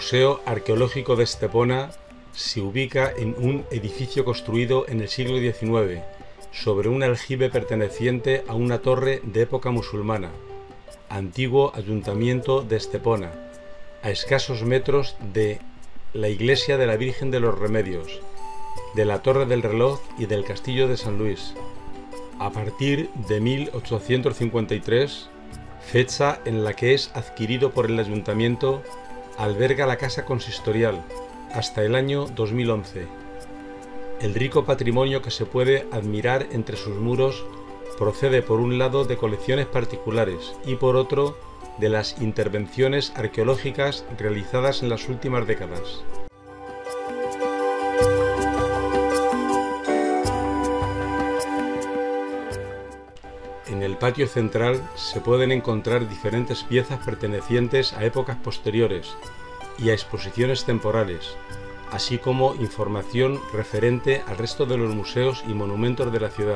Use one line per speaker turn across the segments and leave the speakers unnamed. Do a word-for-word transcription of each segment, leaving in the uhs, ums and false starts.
Museo Arqueológico de Estepona se ubica en un edificio construido en el siglo diecinueve sobre un aljibe perteneciente a una torre de época musulmana, antiguo ayuntamiento de Estepona, a escasos metros de la iglesia de la Virgen de los Remedios, de la Torre del Reloj y del Castillo de San Luis. A partir de mil ochocientos cincuenta y tres, fecha en la que es adquirido por el ayuntamiento, alberga la casa consistorial hasta el año dos mil once. El rico patrimonio que se puede admirar entre sus muros procede por un lado de colecciones particulares y por otro de las intervenciones arqueológicas realizadas en las últimas décadas. En el patio central se pueden encontrar diferentes piezas pertenecientes a épocas posteriores y a exposiciones temporales, así como información referente al resto de los museos y monumentos de la ciudad.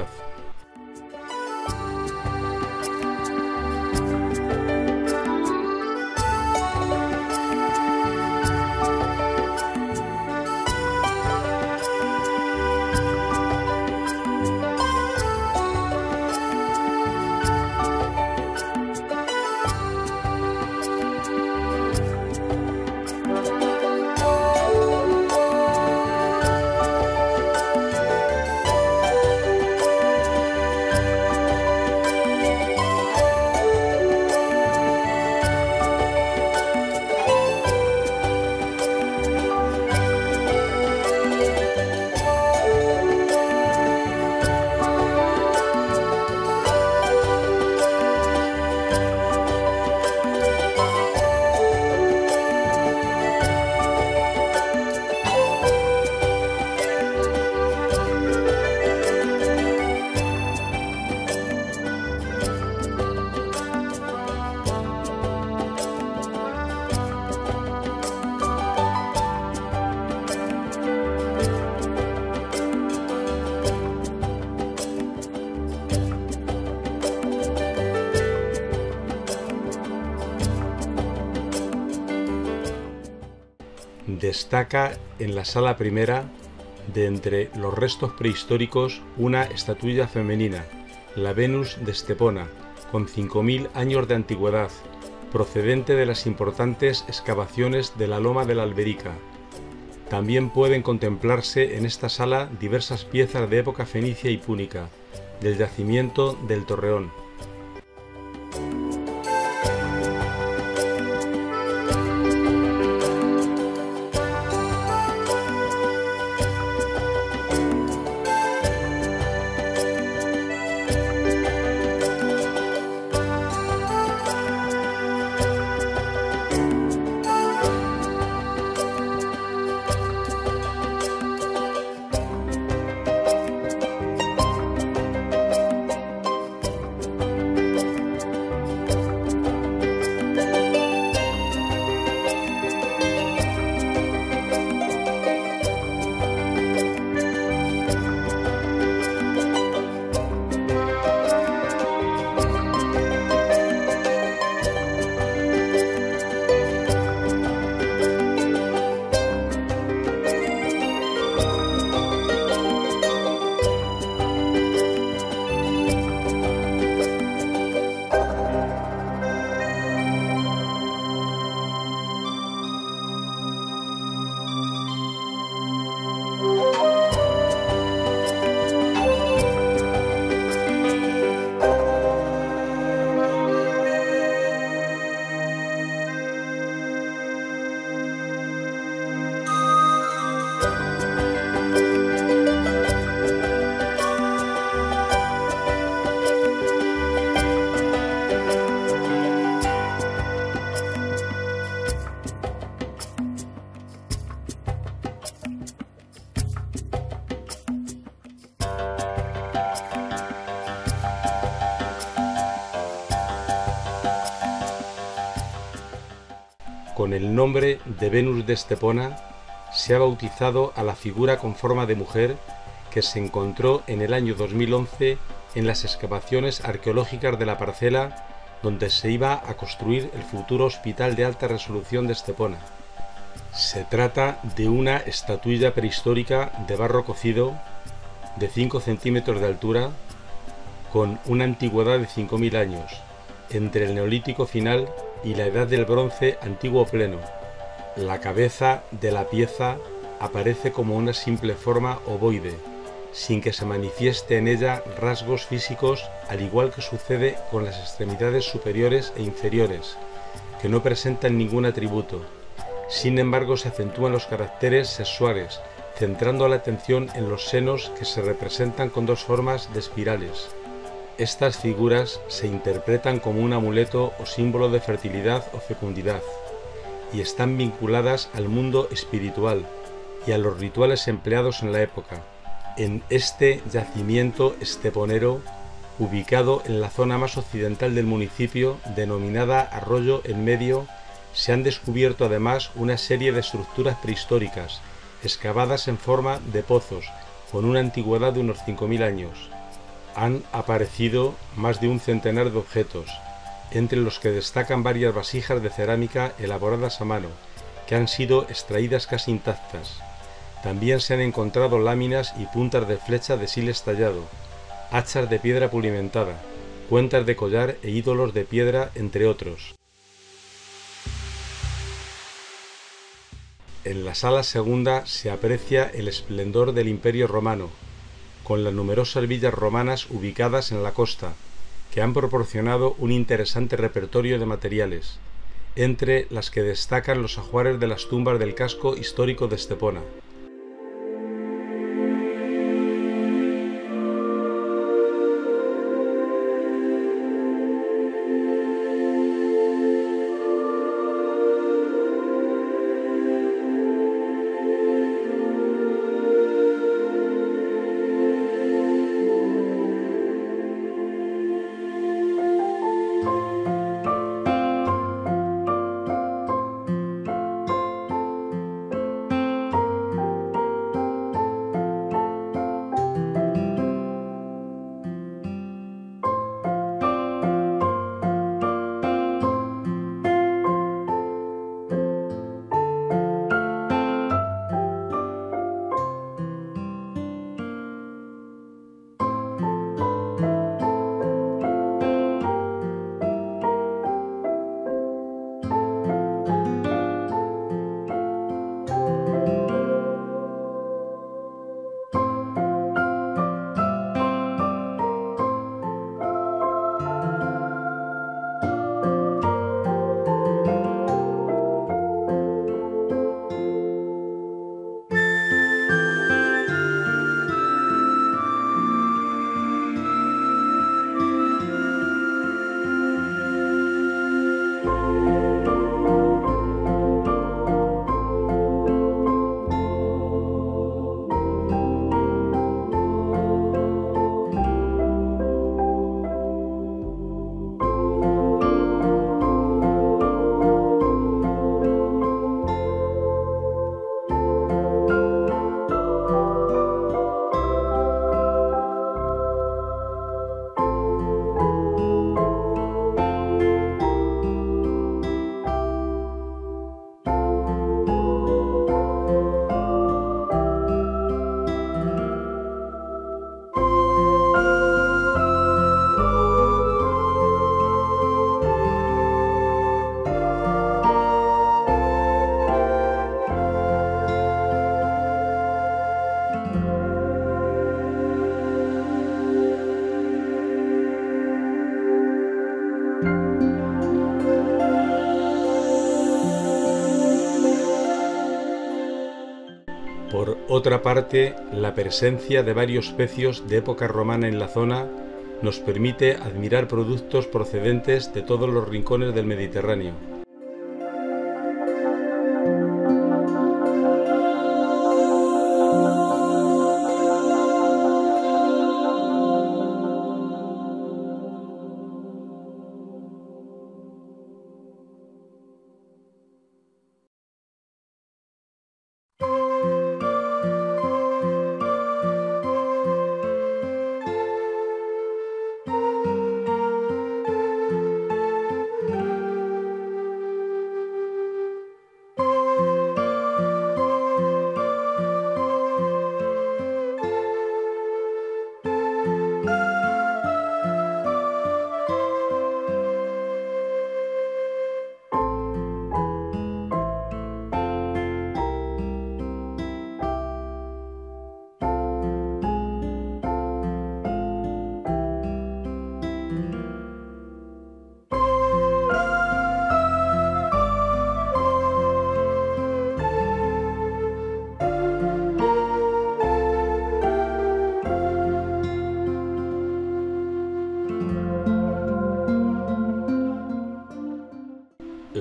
Destaca en la sala primera, de entre los restos prehistóricos, una estatuilla femenina, la Venus de Estepona, con cinco mil años de antigüedad, procedente de las importantes excavaciones de la Loma de la Alberica. También pueden contemplarse en esta sala diversas piezas de época fenicia y púnica, del yacimiento del Torreón. Con el nombre de Venus de Estepona se ha bautizado a la figura con forma de mujer que se encontró en el año dos mil once en las excavaciones arqueológicas de la parcela donde se iba a construir el futuro Hospital de Alta Resolución de Estepona. Se trata de una estatuilla prehistórica de barro cocido de cinco centímetros de altura, con una antigüedad de cinco mil años, entre el Neolítico final y la Edad del Bronce antiguo pleno. La cabeza de la pieza aparece como una simple forma ovoide, sin que se manifieste en ella rasgos físicos, al igual que sucede con las extremidades superiores e inferiores, que no presentan ningún atributo. Sin embargo, se acentúan los caracteres sexuales, centrando la atención en los senos, que se representan con dos formas de espirales. Estas figuras se interpretan como un amuleto o símbolo de fertilidad o fecundidad, y están vinculadas al mundo espiritual y a los rituales empleados en la época. En este yacimiento esteponero, ubicado en la zona más occidental del municipio, denominada Arroyo en Medio, se han descubierto además una serie de estructuras prehistóricas, excavadas en forma de pozos, con una antigüedad de unos cinco mil años. Han aparecido más de un centenar de objetos, entre los que destacan varias vasijas de cerámica elaboradas a mano, que han sido extraídas casi intactas. También se han encontrado láminas y puntas de flecha de sílex tallado, hachas de piedra pulimentada, cuentas de collar e ídolos de piedra, entre otros. En la sala segunda se aprecia el esplendor del Imperio Romano, con las numerosas villas romanas ubicadas en la costa, que han proporcionado un interesante repertorio de materiales, entre las que destacan los ajuares de las tumbas del casco histórico de Estepona. Por otra parte, la presencia de varios pecios de época romana en la zona nos permite admirar productos procedentes de todos los rincones del Mediterráneo.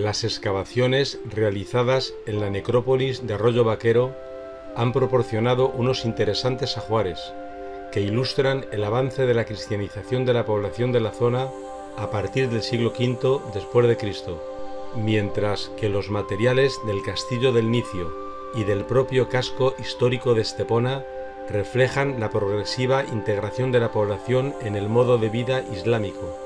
Las excavaciones realizadas en la necrópolis de Arroyo Vaquero han proporcionado unos interesantes ajuares que ilustran el avance de la cristianización de la población de la zona a partir del siglo quinto después de Cristo, mientras que los materiales del castillo del Nicio y del propio casco histórico de Estepona reflejan la progresiva integración de la población en el modo de vida islámico.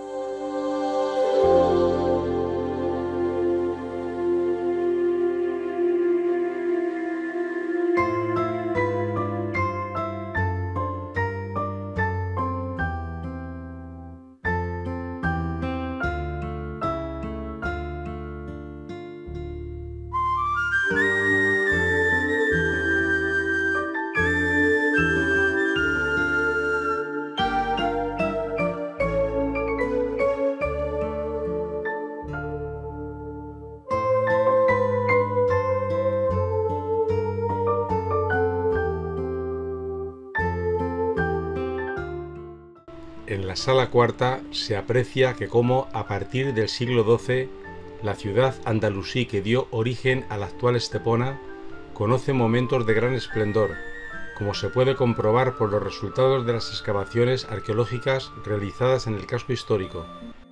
En la sala cuarta se aprecia que como a partir del siglo doce la ciudad andalusí que dio origen a la actual Estepona conoce momentos de gran esplendor, como se puede comprobar por los resultados de las excavaciones arqueológicas realizadas en el casco histórico.